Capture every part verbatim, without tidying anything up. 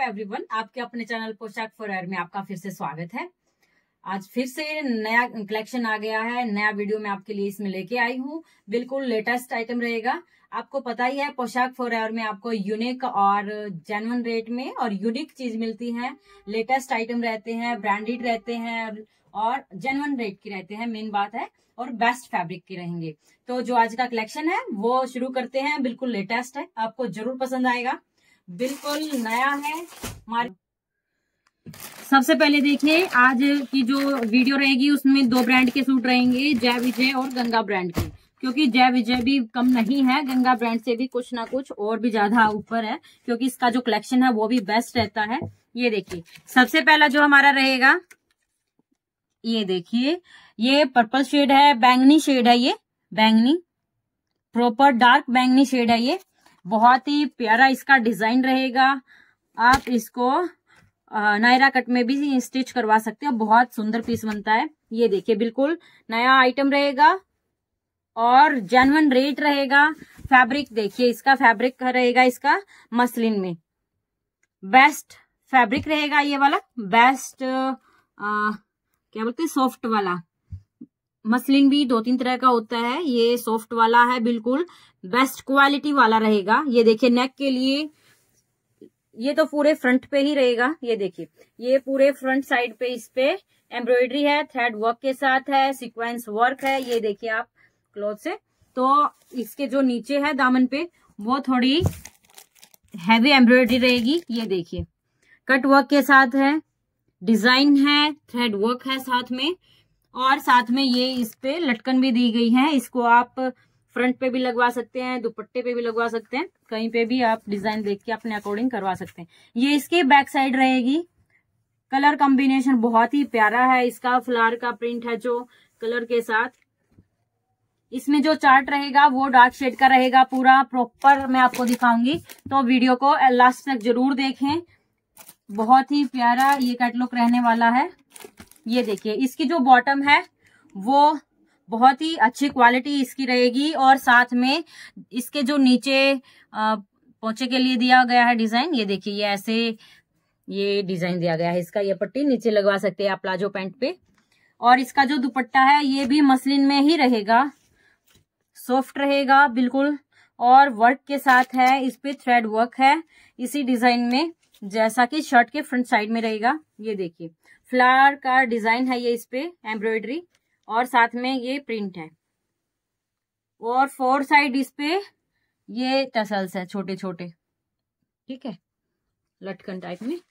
Everyone, आपके अपने channel पोशाक फॉर एयर में आपका फिर से स्वागत है। आज फिर से नया कलेक्शन आ गया है, नया वीडियो मैं आपके लिए इसमें लेके आई हूँ। बिल्कुल लेटेस्ट आइटम रहेगा। आपको पता ही है पोशाक फॉर एयर में आपको यूनिक और जेन्युइन रेट में और यूनिक चीज मिलती है। लेटेस्ट आइटम रहते हैं, ब्रांडेड रहते हैं और जेन्युइन रेट की रहते हैं, मेन बात है, और बेस्ट फैब्रिक की रहेंगे। तो जो आज का कलेक्शन है वो शुरू करते हैं। बिल्कुल लेटेस्ट है, आपको जरूर पसंद आएगा, बिल्कुल नया है। सबसे पहले देखिए, आज की जो वीडियो रहेगी उसमें दो ब्रांड के सूट रहेंगे, जय विजय और गंगा ब्रांड के, क्योंकि जय विजय भी कम नहीं है, गंगा ब्रांड से भी कुछ ना कुछ और भी ज्यादा ऊपर है, क्योंकि इसका जो कलेक्शन है वो भी बेस्ट रहता है। ये देखिए, सबसे पहला जो हमारा रहेगा, ये देखिए, ये पर्पल शेड है, बैंगनी शेड है, ये बैंगनी प्रॉपर डार्क बैंगनी शेड है। ये बहुत ही प्यारा इसका डिजाइन रहेगा। आप इसको नायरा कट में भी स्टिच करवा सकते हो, बहुत सुंदर पीस बनता है। ये देखिए, बिल्कुल नया आइटम रहेगा और जेन्युइन रेट रहेगा। फैब्रिक देखिए, इसका फैब्रिक रहेगा इसका मसलिन में, बेस्ट फैब्रिक रहेगा ये वाला, बेस्ट आ, क्या बोलते हैं, सॉफ्ट वाला। मसलिन भी दो तीन तरह का होता है, ये सॉफ्ट वाला है, बिल्कुल बेस्ट क्वालिटी वाला रहेगा। ये देखिए, नेक के लिए ये तो पूरे फ्रंट पे ही रहेगा। ये देखिए, ये पूरे फ्रंट साइड पे इस पे एम्ब्रॉयडरी है, थ्रेड वर्क के साथ है, सीक्वेंस वर्क है। ये देखिए आप क्लॉथ से, तो इसके जो नीचे है दामन पे वो थोड़ी हैवी एम्ब्रॉयडरी रहेगी। ये देखिए, कट वर्क के साथ है, डिजाइन है, थ्रेड वर्क है साथ में, और साथ में ये इस पे लटकन भी दी गई है। इसको आप फ्रंट पे भी लगवा सकते हैं, दुपट्टे पे भी लगवा सकते हैं, कहीं पे भी आप डिजाइन देख के अपने अकॉर्डिंग करवा सकते हैं। ये इसकी बैक साइड रहेगी। कलर कॉम्बिनेशन बहुत ही प्यारा है इसका, फ्लावर का प्रिंट है जो कलर के साथ। इसमें जो चार्ट रहेगा वो डार्क शेड का रहेगा, पूरा प्रॉपर मैं आपको दिखाऊंगी, तो वीडियो को लास्ट तक जरूर देखें। बहुत ही प्यारा ये कैटलॉग रहने वाला है। ये देखिए, इसकी जो बॉटम है वो बहुत ही अच्छी क्वालिटी इसकी रहेगी, और साथ में इसके जो नीचे पोंचे के लिए दिया गया है डिजाइन, ये देखिए, ये ऐसे ये डिजाइन दिया गया है इसका। ये पट्टी नीचे लगवा सकते हैं आप प्लाजो पैंट पे। और इसका जो दुपट्टा है ये भी मसलिन में ही रहेगा, सॉफ्ट रहेगा बिल्कुल, और वर्क के साथ है। इस पे थ्रेड वर्क है इसी डिजाइन में, जैसा कि शर्ट के फ्रंट साइड में रहेगा। ये देखिए, फ्लावर का डिजाइन है ये इस पे एम्ब्रॉयडरी, और साथ में ये प्रिंट है, और फोर साइड इस पे ये टसल्स है छोटे छोटे, ठीक है, लटकन टाइप में।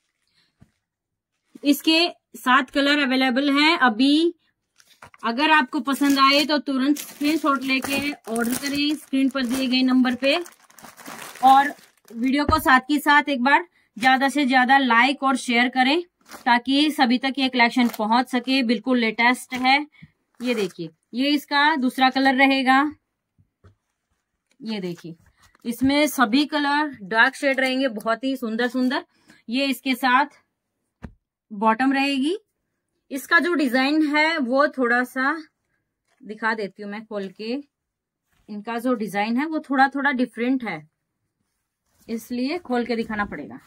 इसके सात कलर अवेलेबल हैं अभी। अगर आपको पसंद आए तो तुरंत स्क्रीनशॉट लेके ऑर्डर करें स्क्रीन पर दिए गए नंबर पे, और वीडियो को साथ के साथ एक बार ज्यादा से ज्यादा लाइक और शेयर करें, ताकि सभी तक ये कलेक्शन पहुंच सके। बिल्कुल लेटेस्ट है। ये देखिए, ये इसका दूसरा कलर रहेगा। ये देखिए, इसमें सभी कलर डार्क शेड रहेंगे, बहुत ही सुंदर सुंदर। ये इसके साथ बॉटम रहेगी। इसका जो डिजाइन है वो थोड़ा सा दिखा देती हूँ मैं खोल के। इनका जो डिजाइन है वो थोड़ा थोड़ा डिफरेंट है, इसलिए खोल के दिखाना पड़ेगा।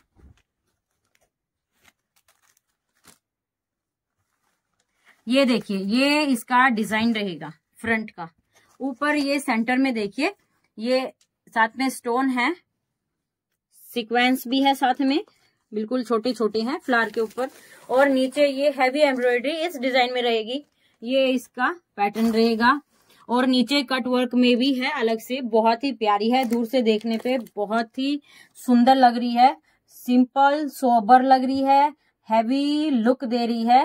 ये देखिए, ये इसका डिजाइन रहेगा फ्रंट का। ऊपर ये सेंटर में देखिए, ये साथ में स्टोन है, सीक्वेंस भी है साथ में, बिल्कुल छोटे छोटे हैं फ्लावर के ऊपर, और नीचे ये हैवी एम्ब्रॉयडरी इस डिजाइन में रहेगी। ये इसका पैटर्न रहेगा, और नीचे कट वर्क में भी है अलग से, बहुत ही प्यारी है। दूर से देखने पे बहुत ही सुंदर लग रही है, सिंपल सोबर लग रही है, हैवी लुक दे रही है।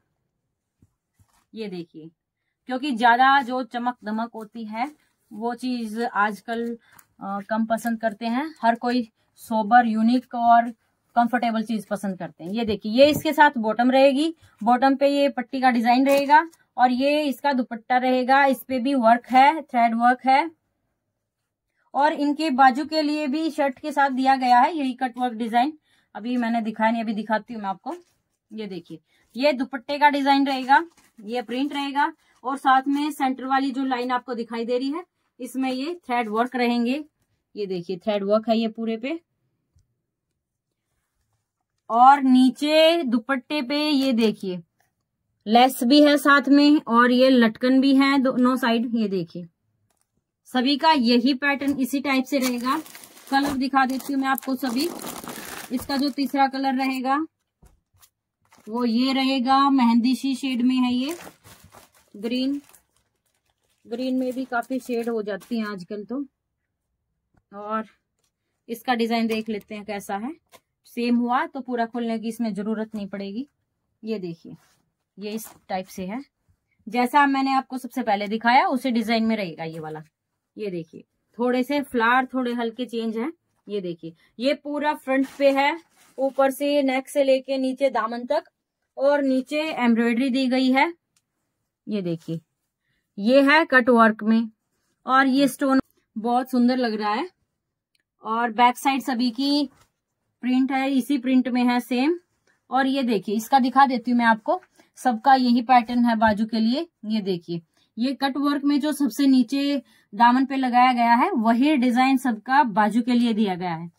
ये देखिए, क्योंकि ज्यादा जो चमक दमक होती है वो चीज आजकल आ, कम पसंद करते हैं। हर कोई सोबर, यूनिक और कंफर्टेबल चीज पसंद करते हैं। ये देखिए, ये इसके साथ बॉटम रहेगी। बॉटम पे ये पट्टी का डिजाइन रहेगा, और ये इसका दुपट्टा रहेगा। इस पे भी वर्क है, थ्रेड वर्क है, और इनके बाजू के लिए भी शर्ट के साथ दिया गया है यही कट वर्क डिजाइन। अभी मैंने दिखाया नहीं, अभी दिखाती हूँ मैं आपको। ये देखिए, ये दुपट्टे का डिजाइन रहेगा, ये प्रिंट रहेगा, और साथ में सेंटर वाली जो लाइन आपको दिखाई दे रही है इसमें ये थ्रेड वर्क रहेंगे। ये देखिए, थ्रेड वर्क है ये पूरे पे, और नीचे दुपट्टे पे ये देखिए लेस भी है साथ में, और ये लटकन भी है दोनों साइड। ये देखिए सभी का यही पैटर्न इसी टाइप से रहेगा। कलर दिखा देती हूँ मैं आपको सभी। इसका जो तीसरा कलर रहेगा वो ये रहेगा, मेहंदी सी शेड में है ये। ग्रीन ग्रीन में भी काफी शेड हो जाती हैं आजकल तो। और इसका डिजाइन देख लेते हैं कैसा है। सेम हुआ तो पूरा खोलने की इसमें जरूरत नहीं पड़ेगी। ये देखिए ये इस टाइप से है, जैसा मैंने आपको सबसे पहले दिखाया उसी डिजाइन में रहेगा ये वाला। ये देखिए थोड़े से फ्लावर थोड़े हल्के चेंज हैं। ये देखिए ये पूरा फ्रंट पे है, ऊपर से नेक से लेके नीचे दामन तक, और नीचे एम्ब्रॉयडरी दी गई है। ये देखिए ये है कट वर्क में, और ये स्टोन बहुत सुंदर लग रहा है। और बैक साइड सभी की प्रिंट है, इसी प्रिंट में है सेम। और ये देखिए इसका दिखा देती हूँ मैं आपको, सबका यही पैटर्न है बाजू के लिए। ये देखिए ये कट वर्क में जो सबसे नीचे दामन पे लगाया गया है वही डिजाइन सबका बाजू के लिए दिया गया है।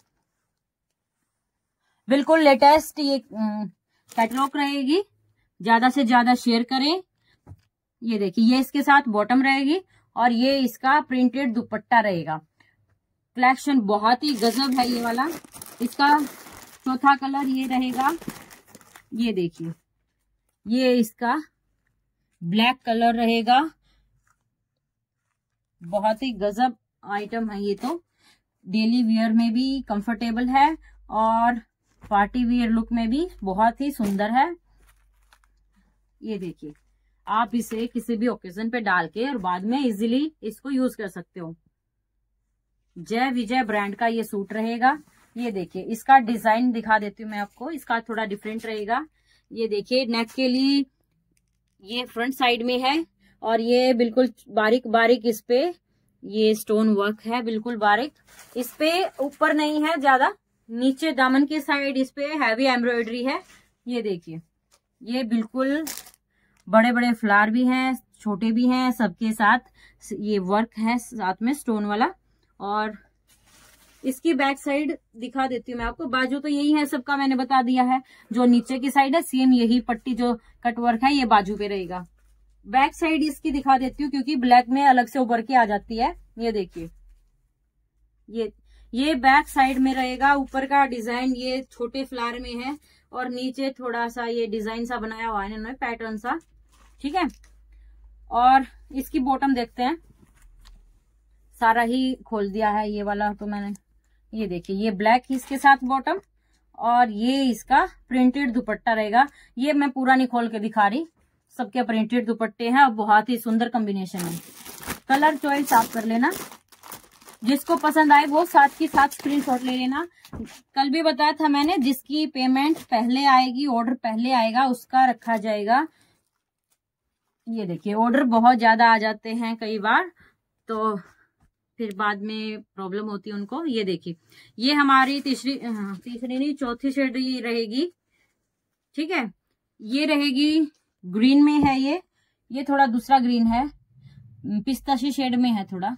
बिल्कुल लेटेस्ट ये कैटलॉग रहेगी, ज्यादा से ज्यादा शेयर करें। ये देखिए ये इसके साथ बॉटम रहेगी, और ये इसका प्रिंटेड दुपट्टा रहेगा। कलेक्शन बहुत ही गजब है ये वाला। इसका चौथा कलर ये रहेगा। ये देखिए ये इसका ब्लैक कलर रहेगा। बहुत ही गजब आइटम है ये तो। डेली वियर में भी कंफर्टेबल है और पार्टी वियर लुक में भी बहुत ही सुंदर है। ये देखिए आप इसे किसी भी ओकेजन पे डाल के और बाद में इजीली इसको यूज कर सकते हो। जय विजय ब्रांड का ये सूट रहेगा। ये देखिए इसका डिजाइन दिखा देती हूँ मैं आपको, इसका थोड़ा डिफरेंट रहेगा। ये देखिए नेक के लिए ये फ्रंट साइड में है, और ये बिल्कुल बारीक बारीक इस पे ये स्टोन वर्क है, बिल्कुल बारीक। इस पे ऊपर नहीं है ज्यादा, नीचे दामन की साइड इस पे हैवी एम्ब्रॉयडरी है। ये देखिए ये बिल्कुल बड़े बड़े फ्लावर भी हैं, छोटे भी हैं, सबके साथ ये वर्क है साथ में स्टोन वाला। और इसकी बैक साइड दिखा देती हूँ मैं आपको। बाजू तो यही है सबका, मैंने बता दिया है। जो नीचे की साइड है सेम यही पट्टी जो कट वर्क है ये बाजू पे रहेगा। बैक साइड इसकी दिखा देती हूँ क्योंकि ब्लैक में अलग से उभर के आ जाती है। ये देखिए ये ये बैक साइड में रहेगा। ऊपर का डिजाइन ये छोटे फ्लावर में है, और नीचे थोड़ा सा ये डिजाइन सा बनाया हुआ है इन्होंने, पैटर्न सा। ठीक है, और इसकी बॉटम देखते हैं। सारा ही खोल दिया है ये वाला तो मैंने। ये देखिए ये ब्लैक इसके साथ बॉटम, और ये इसका प्रिंटेड दुपट्टा रहेगा। ये मैं पूरा नहीं खोल के दिखा रही, सबके प्रिंटेड दुपट्टे हैं और बहुत ही सुंदर कॉम्बिनेशन है। कलर चॉइस आप कर लेना, जिसको पसंद आए वो साथ की साथ स्क्रीनशॉट ले लेना। कल भी बताया था मैंने, जिसकी पेमेंट पहले आएगी, ऑर्डर पहले आएगा, उसका रखा जाएगा। ये देखिए ऑर्डर बहुत ज्यादा आ जाते हैं कई बार, तो फिर बाद में प्रॉब्लम होती है उनको। ये देखिए ये हमारी तीसरी तीसरी नहीं चौथी शेड रहेगी। ठीक है, ये रहेगी ग्रीन में है। ये ये थोड़ा दूसरा ग्रीन है, पिस्ताशी शेड में है थोड़ा।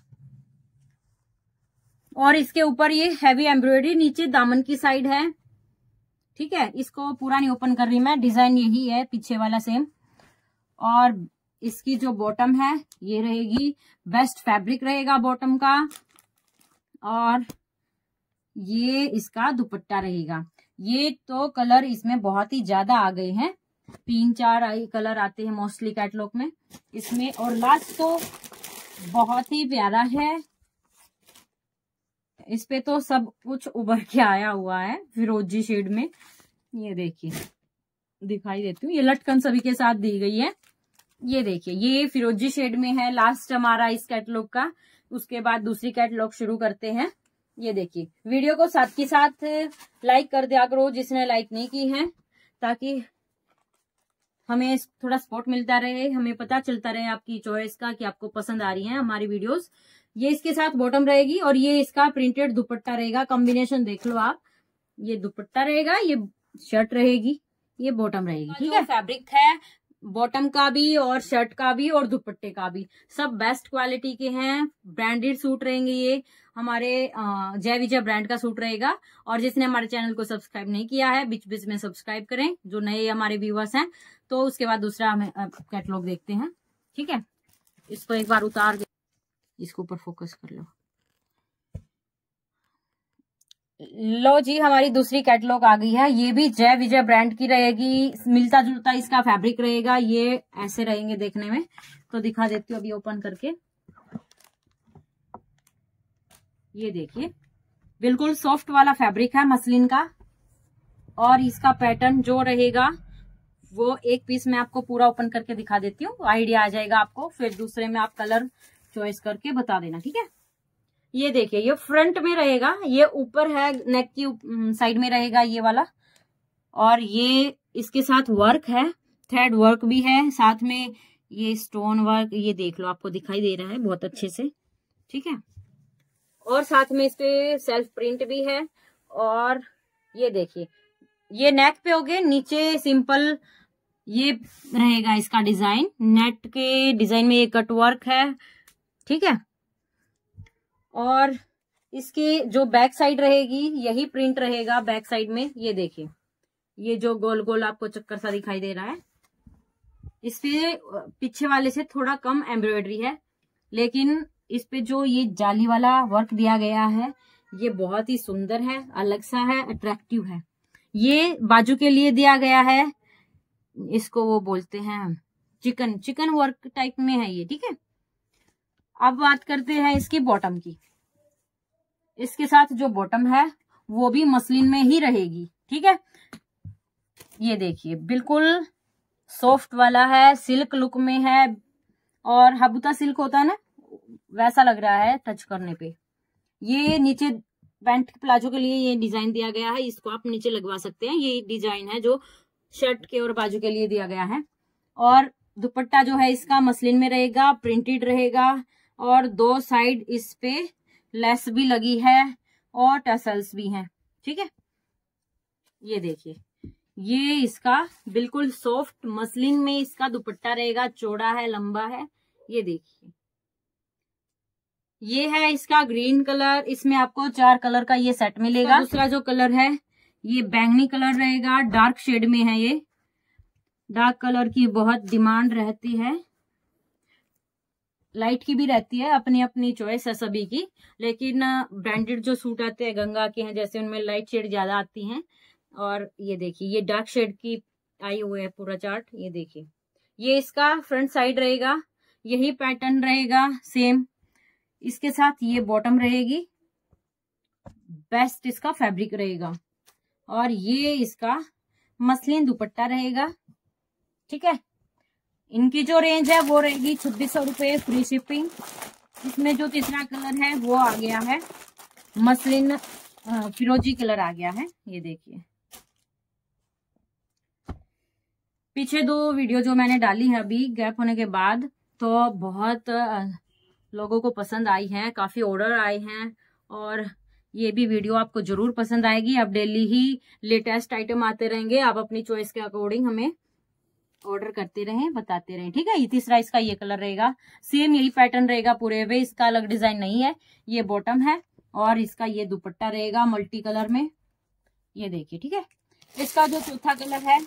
और इसके ऊपर ये हैवी एम्ब्रॉयडरी नीचे दामन की साइड है। ठीक है, इसको पूरा नहीं ओपन कर रही मैं, डिजाइन यही है पीछे वाला सेम। और इसकी जो बॉटम है ये रहेगी, बेस्ट फैब्रिक रहेगा बॉटम का। और ये इसका दुपट्टा रहेगा। ये तो कलर इसमें बहुत ही ज्यादा आ गए हैं, तीन चार आई कलर आते हैं मोस्टली कैटलॉग में इसमें। और लास्ट तो बहुत ही प्यारा है, इस पे तो सब कुछ उभर के आया हुआ है फिरोजी शेड में। ये देखिए दिखाई देती हूँ, ये लटकन सभी के साथ दी गई है। ये देखिए ये फिरोजी शेड में है लास्ट हमारा इस कैटलॉग का। उसके बाद दूसरी कैटलॉग शुरू करते हैं। ये देखिए वीडियो को साथ के साथ लाइक कर दिया करो जिसने लाइक नहीं की है, ताकि हमें थोड़ा सपोर्ट मिलता रहे, हमें पता चलता रहे आपकी चॉइस का कि आपको पसंद आ रही है हमारी वीडियोस। ये इसके साथ बॉटम रहेगी, और ये इसका प्रिंटेड दुपट्टा रहेगा। कॉम्बिनेशन देख लो आप, ये दुपट्टा रहेगा, ये शर्ट रहेगी, ये बॉटम रहेगी। ठीक है, फैब्रिक है बॉटम का भी और शर्ट का भी और दुपट्टे का भी सब बेस्ट क्वालिटी के हैं। ब्रांडेड सूट रहेंगे, ये हमारे जय विजय ब्रांड का सूट रहेगा। और जिसने हमारे चैनल को सब्सक्राइब नहीं किया है बीच बीच में सब्सक्राइब करें, जो नए हमारे व्यूअर्स हैं। तो उसके बाद दूसरा हमें कैटलॉग देखते हैं, ठीक है। इसको एक बार उतार दे, इसको ऊपर फोकस कर लो। लो जी, हमारी दूसरी कैटलॉग आ गई है। ये भी जय विजय ब्रांड की रहेगी, मिलता जुलता इसका फैब्रिक रहेगा। ये ऐसे रहेंगे देखने में, तो दिखा देती हूँ अभी ओपन करके। ये देखिए, बिल्कुल सॉफ्ट वाला फैब्रिक है मसलिन का। और इसका पैटर्न जो रहेगा वो एक पीस में आपको पूरा ओपन करके दिखा देती हूँ, आइडिया आ जाएगा आपको। फिर दूसरे में आप कलर चॉइस करके बता देना, ठीक है। ये देखिए, ये फ्रंट में रहेगा, ये ऊपर है नेक की साइड में रहेगा ये वाला। और ये इसके साथ वर्क है, थ्रेड वर्क भी है, साथ में ये स्टोन वर्क, ये देख लो आपको दिखाई दे रहा है बहुत अच्छे से, ठीक है। और साथ में इस पे सेल्फ प्रिंट भी है। और ये देखिए, ये नेक पे हो गए, नीचे सिंपल ये रहेगा इसका डिजाइन। नेट के डिजाइन में ये कट वर्क है, ठीक है। और इसकी जो बैक साइड रहेगी यही प्रिंट रहेगा बैक साइड में। ये देखिए, ये जो गोल गोल आपको चक्कर सा दिखाई दे रहा है, इस पे पीछे वाले से थोड़ा कम एम्ब्रॉयडरी है, लेकिन इस पे जो ये जाली वाला वर्क दिया गया है ये बहुत ही सुंदर है, अलग सा है, अट्रैक्टिव है। ये बाजू के लिए दिया गया है, इसको वो बोलते हैं चिकन चिकन वर्क टाइप में है ये, ठीक है। अब बात करते हैं इसकी बॉटम की। इसके साथ जो बॉटम है वो भी मसलिन में ही रहेगी, ठीक है। ये देखिए, बिल्कुल सॉफ्ट वाला है, सिल्क लुक में है। और हबूता सिल्क होता है ना, वैसा लग रहा है टच करने पे। ये नीचे पैंट प्लाजो के लिए ये डिजाइन दिया गया है, इसको आप नीचे लगवा सकते हैं। ये डिजाइन है जो शर्ट के और बाजू के लिए दिया गया है। और दुपट्टा जो है इसका मसलिन में रहेगा, प्रिंटेड रहेगा। और दो साइड इस पे लेस भी लगी है और टसल्स भी हैं, ठीक है। ये देखिए, ये इसका बिल्कुल सॉफ्ट मसलिन में इसका दुपट्टा रहेगा, चौड़ा है, लंबा है। ये देखिए, ये है इसका ग्रीन कलर। इसमें आपको चार कलर का ये सेट मिलेगा। दूसरा जो कलर है ये बैंगनी कलर रहेगा, डार्क शेड में है। ये डार्क कलर की बहुत डिमांड रहती है, लाइट की भी रहती है, अपनी अपनी चॉइस है सभी की। लेकिन ब्रांडेड जो सूट आते हैं गंगा के हैं जैसे, उनमें लाइट शेड ज्यादा आती हैं। और ये देखिए, ये डार्क शेड की आई हुई है पूरा चार्ट। ये देखिए, ये इसका फ्रंट साइड रहेगा, यही पैटर्न रहेगा सेम। इसके साथ ये बॉटम रहेगी, बेस्ट इसका फैब्रिक रहेगा। और ये इसका मसलिन दुपट्टा रहेगा, ठीक है। इनकी जो रेंज है वो रहेगी छब्बीस सौ रुपये, फ्री शिपिंग। इसमें जो तीसरा कलर है वो आ गया है मसलिन, फिरोजी कलर आ गया है। ये देखिए, पीछे दो वीडियो जो मैंने डाली है अभी गैप होने के बाद, तो बहुत लोगों को पसंद आई है, काफी ऑर्डर आए हैं। और ये भी वीडियो आपको जरूर पसंद आएगी। अब डेली ही लेटेस्ट आइटम आते रहेंगे, आप अपनी चॉइस के अकॉर्डिंग हमें ऑर्डर करते रहें, बताते रहें, ठीक है। ये तीसरा इसका ये कलर रहेगा, सेम यही पैटर्न रहेगा पूरे वे, इसका अलग डिजाइन नहीं है। ये बॉटम है और इसका ये दुपट्टा रहेगा मल्टी कलर में। ये देखिए, ठीक है। इसका जो चौथा कलर है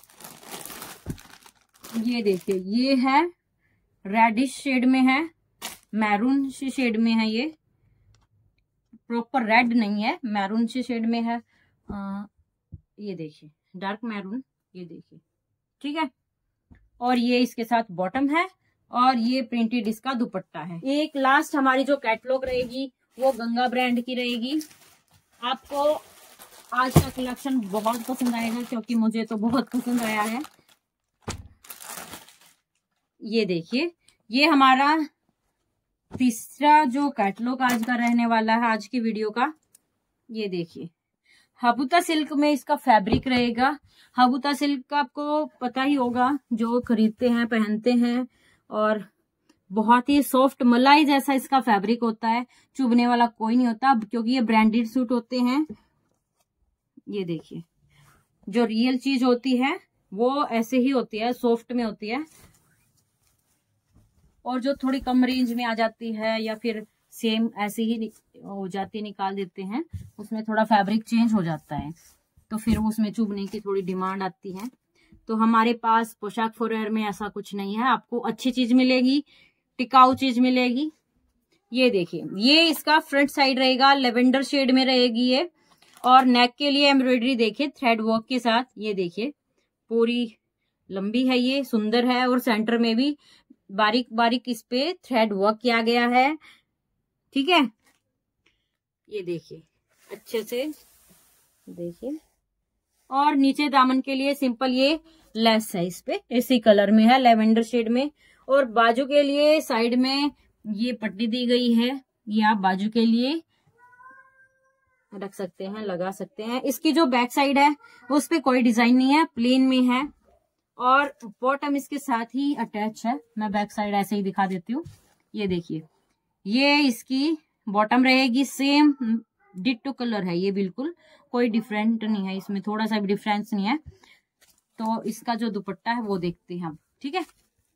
ये देखिए, ये है रेडिश शेड में है, मैरून शेड में है। ये प्रॉपर रेड नहीं है, मैरून से शेड में है। आ, ये देखिए, डार्क मैरून, ये देखिए, ठीक है। और ये इसके साथ बॉटम है और ये प्रिंटेड इसका दुपट्टा है। एक लास्ट हमारी जो कैटलॉग रहेगी वो गंगा ब्रांड की रहेगी। आपको आज का कलेक्शन बहुत पसंद आएगा, क्योंकि मुझे तो बहुत पसंद आया है। ये देखिए, ये हमारा तीसरा जो कैटलॉग आज का रहने वाला है, आज की वीडियो का। ये देखिए, हबूता सिल्क में इसका फैब्रिक रहेगा। हबूता सिल्क आपको पता ही होगा, जो खरीदते हैं पहनते हैं। और बहुत ही सॉफ्ट मलाई जैसा इसका फैब्रिक होता है, चुभने वाला कोई नहीं होता, क्योंकि ये ब्रांडेड सूट होते हैं। ये देखिए, जो रियल चीज होती है वो ऐसे ही होती है, सॉफ्ट में होती है। और जो थोड़ी कम रेंज में आ जाती है या फिर सेम ऐसे ही हो जाती, निकाल देते हैं, उसमें थोड़ा फैब्रिक चेंज हो जाता है, तो फिर उसमें चुभने की थोड़ी डिमांड आती है। तो हमारे पास पोशाक फॉरएवर में ऐसा कुछ नहीं है, आपको अच्छी चीज मिलेगी, टिकाऊ चीज मिलेगी। ये देखिए, ये इसका फ्रंट साइड रहेगा, लेवेंडर शेड में रहेगी ये। और नेक के लिए एम्ब्रॉयडरी देखिए थ्रेड वर्क के साथ, ये देखिए पूरी लंबी है, ये सुंदर है। और सेंटर में भी बारीक बारीक इस पे थ्रेड वर्क किया गया है, ठीक है। ये देखिए अच्छे से देखिए। और नीचे दामन के लिए सिंपल ये लेस है, इस पे इसी कलर में है, लेवेंडर शेड में। और बाजू के लिए साइड में ये पट्टी दी गई है, ये आप बाजू के लिए रख सकते हैं, लगा सकते हैं। इसकी जो बैक साइड है उस पे कोई डिजाइन नहीं है, प्लेन में है। और बॉटम इसके साथ ही अटैच है, मैं बैक साइड ऐसे ही दिखा देती हूँ। ये देखिए, ये इसकी बॉटम रहेगी, सेम डिट्टो कलर है ये, बिल्कुल कोई डिफरेंट नहीं है, इसमें थोड़ा सा भी डिफरेंस नहीं है। तो इसका जो दुपट्टा है वो देखते हैं हम, ठीक है।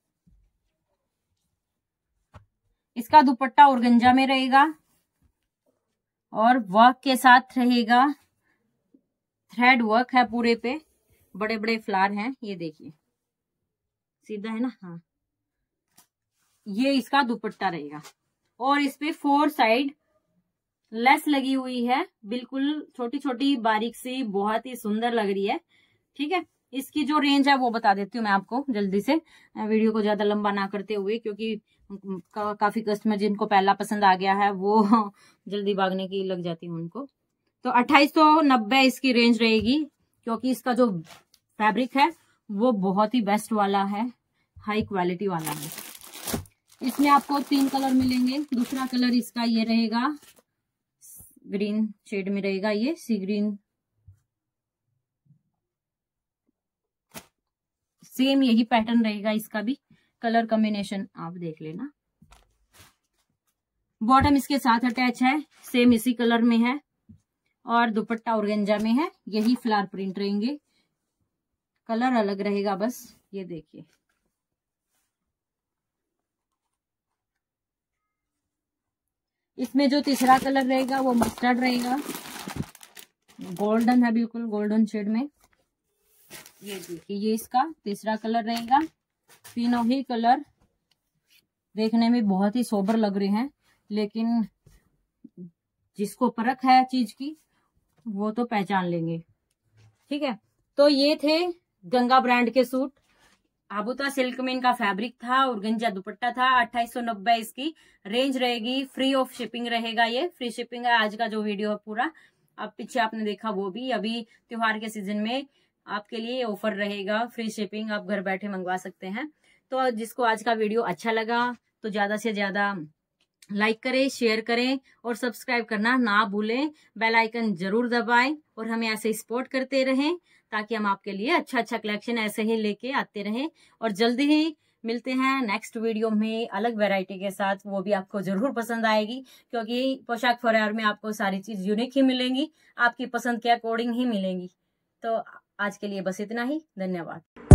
इसका दुपट्टा ऑर्गेन्जा में रहेगा और वर्क के साथ रहेगा, थ्रेड वर्क है पूरे पे, बड़े बड़े फ्लावर हैं, ये देखिए सीधा है ना, हाँ। ये इसका दुपट्टा रहेगा और इस पे फोर साइड लेस लगी हुई है, बिल्कुल छोटी छोटी बारीक सी, बहुत ही सुंदर लग रही है, ठीक है। इसकी जो रेंज है वो बता देती हूँ मैं आपको जल्दी से, वीडियो को ज्यादा लंबा ना करते हुए, क्योंकि का, काफी कस्टमर जिनको पहला पसंद आ गया है वो जल्दी भागने की लग जाती है उनको। तो अट्ठाईस सौ नब्बे इसकी रेंज रहेगी, क्योंकि इसका जो फैब्रिक है वो बहुत ही बेस्ट वाला है, हाई क्वालिटी वाला है। इसमें आपको तीन कलर मिलेंगे। दूसरा कलर इसका ये रहेगा, ग्रीन शेड में रहेगा, ये सी ग्रीन, सेम यही पैटर्न रहेगा इसका भी, कलर कॉम्बिनेशन आप देख लेना। बॉटम इसके साथ अटैच है, सेम इसी कलर में है। और दुपट्टा ऑर्गेन्जा में है, यही फ्लावर प्रिंट रहेंगे, कलर अलग रहेगा बस। ये देखिए, इसमें जो तीसरा कलर रहेगा वो मस्टर्ड रहेगा, गोल्डन है, बिल्कुल गोल्डन शेड में। ये देखिए, ये इसका तीसरा कलर रहेगा। तीनों ही कलर देखने में बहुत ही सोबर लग रहे हैं, लेकिन जिसको परख है चीज की वो तो पहचान लेंगे, ठीक है। तो ये थे गंगा ब्रांड के सूट, आबूता सिल्क में इनका फैब्रिक था, ऑर्गेन्जा दुपट्टा था। अट्ठाईस सौ नब्बे इसकी रेंज रहेगी, फ्री ऑफ शिपिंग रहेगा, ये फ्री शिपिंग है। आज का जो वीडियो है पूरा, अब पीछे आपने देखा वो भी, अभी त्योहार के सीजन में आपके लिए ऑफर रहेगा, फ्री शिपिंग, आप घर बैठे मंगवा सकते हैं। तो जिसको आज का वीडियो अच्छा लगा तो ज्यादा से ज्यादा लाइक करें, शेयर करें और सब्सक्राइब करना ना भूलें, बेल आइकन जरूर दबाएं और हमें ऐसे सपोर्ट करते रहें, ताकि हम आपके लिए अच्छा अच्छा कलेक्शन ऐसे ही लेके आते रहें। और जल्दी ही मिलते हैं नेक्स्ट वीडियो में अलग वैरायटी के साथ, वो भी आपको जरूर पसंद आएगी, क्योंकि पोशाक फॉरएवर में आपको सारी चीज यूनिक ही मिलेंगी, आपकी पसंद के अकॉर्डिंग ही मिलेंगी। तो आज के लिए बस इतना ही, धन्यवाद।